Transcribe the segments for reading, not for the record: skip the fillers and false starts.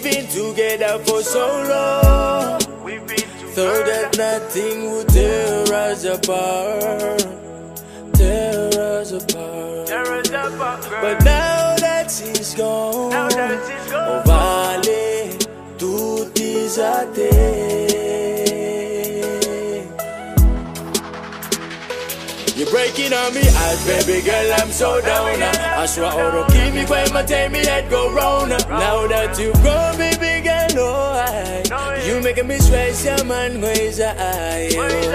been together for so long, thought that nothing would tear us apart, tear us apart. But now that she's gone, oh vale, tout is a you're breaking on me as baby girl, I'm so down. I swear I'll keep me when my time me head go round. Now that you gone, baby girl, no I, you making me stress, yeah man, where's the eye?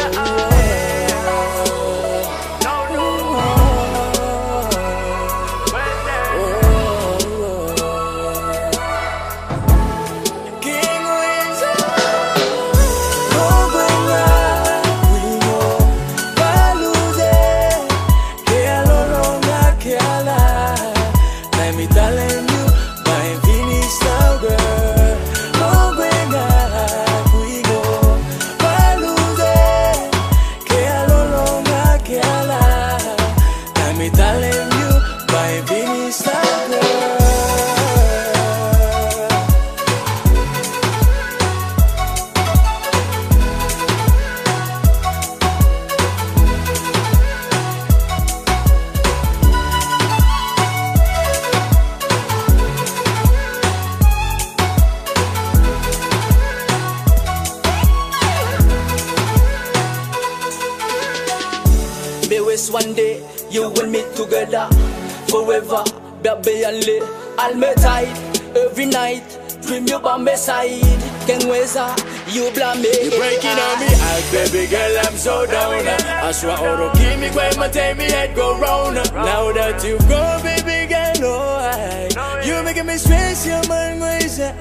One day, you and me together forever, baby only. I'll make tight every night, dream you by my side. Can you blame me? You're breaking on me, as baby girl, I'm so down. I swear I'll keep me when my time me head go round. Now that you go, baby girl, no I, you making me stress, your man, where's the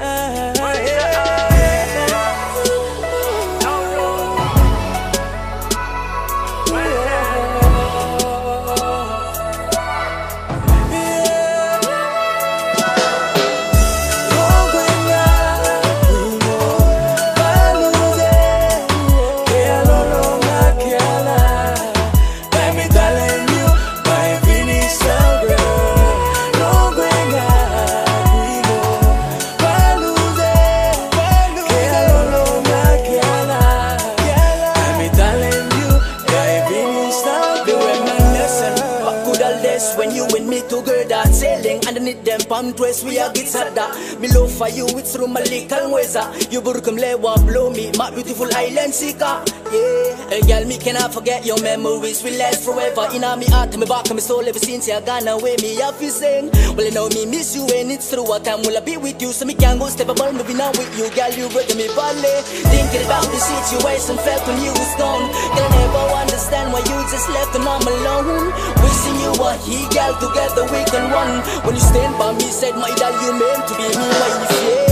when you and me together sailing underneath them palm trees, we are get sada. Me love for you, it's through my little weza. You burkum lewa blow me, my beautiful island seeker. Yeah, hey girl, me cannot forget your memories. We last forever. In me heart, me back, me soul ever since you gone away. Me have you sing. Well, you know me miss you and it's through a time will I be with you, so me can't go step above moving on with you, girl. You brought me valley. Thinking about the situation felt when you was gone. Girl, I never understand why you just left and I'm alone. Wishing you were here, girl, together we can run. When you stand by me, said my dad, you meant to be me, my yeah.